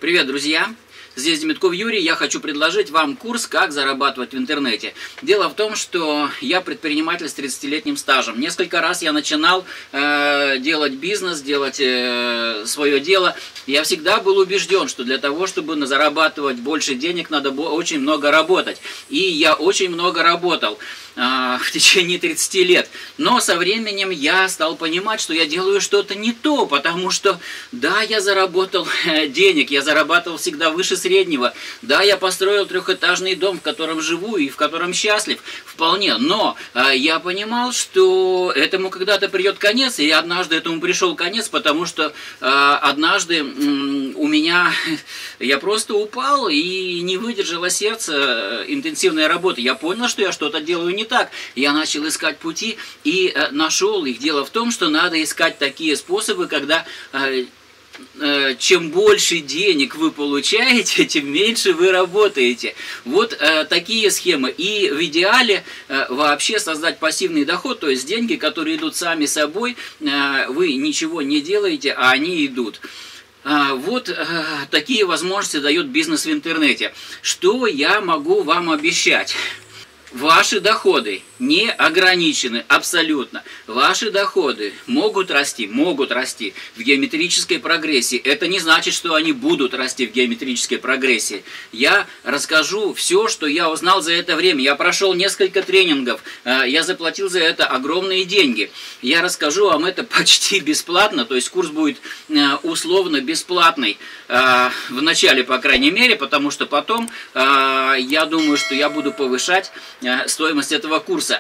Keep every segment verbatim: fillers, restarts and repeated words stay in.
Привет, друзья! Здесь Демитков Юрий. Я хочу предложить вам курс «Как зарабатывать в интернете». Дело в том, что я предприниматель с тридцатилетним стажем. Несколько раз я начинал э, делать бизнес, делать э, свое дело. Я всегда был убежден, что для того, чтобы зарабатывать больше денег, надо очень много работать. И я очень много работал э, в течение тридцати лет. Но со временем я стал понимать, что я делаю что-то не то, потому что, да, я заработал э, денег, я зарабатывал всегда выше среднего. Да, я построил трехэтажный дом, в котором живу и в котором счастлив, вполне. Но э, я понимал, что этому когда-то придет конец, и однажды этому пришел конец, потому что э, однажды э, у меня, я просто упал и не выдержало сердце интенсивной работы. Я понял, что я что-то делаю не так. Я начал искать пути и э, нашел их. Дело в том, что надо искать такие способы, когда... Э, чем больше денег вы получаете, тем меньше вы работаете. Вот э, такие схемы. И в идеале э, вообще создать пассивный доход, то есть деньги, которые идут сами собой, э, вы ничего не делаете, а они идут. А, вот э, такие возможности дает бизнес в интернете. Что я могу вам обещать? Ваши доходы не ограничены абсолютно. Ваши доходы могут расти, могут расти в геометрической прогрессии. Это не значит, что они будут расти в геометрической прогрессии. Я расскажу все, что я узнал за это время. Я прошел несколько тренингов, я заплатил за это огромные деньги. Я расскажу вам это почти бесплатно, то есть курс будет условно бесплатный, в начале, по крайней мере, потому что потом я думаю, что я буду повышать стоимость этого курса.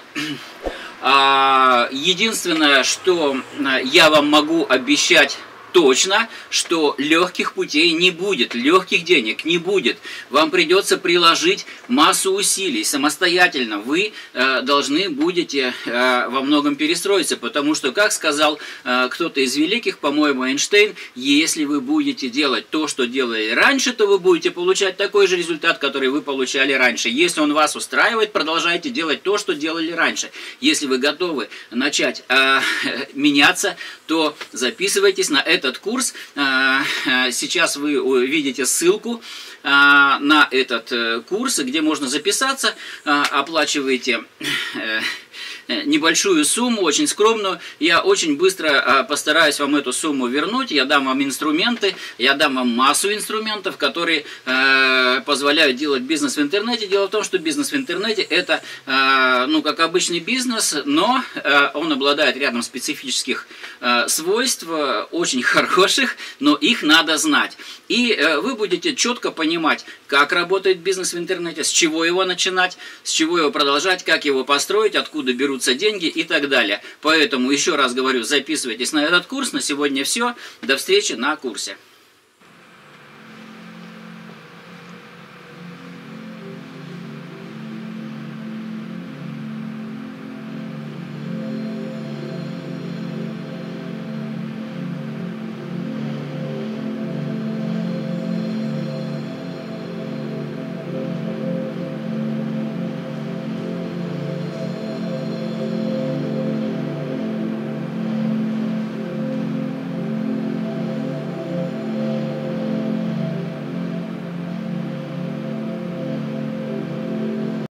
Единственное, что я вам могу обещать точно, что легких путей не будет, легких денег не будет. Вам придется приложить массу усилий самостоятельно. Вы э, должны будете э, во многом перестроиться, потому что, как сказал э, кто-то из великих, по-моему, Эйнштейн, если вы будете делать то, что делали раньше, то вы будете получать такой же результат, который вы получали раньше. Если он вас устраивает, продолжайте делать то, что делали раньше. Если вы готовы начать э, меняться, то записывайтесь на это. Этот курс, сейчас вы увидите ссылку на этот курс, где можно записаться, оплачиваете небольшую сумму, очень скромную. Я очень быстро постараюсь вам эту сумму вернуть. Я дам вам инструменты, я дам вам массу инструментов, которые э, позволяют делать бизнес в интернете. Дело в том, что бизнес в интернете это, э, ну, как обычный бизнес, но э, он обладает рядом специфических э, свойств, э, очень хороших, но их надо знать. И э, вы будете четко понимать, как работает бизнес в интернете, с чего его начинать, с чего его продолжать, как его построить, откуда берутся деньги и так далее. Поэтому еще раз говорю, записывайтесь на этот курс. На сегодня все. До встречи на курсе.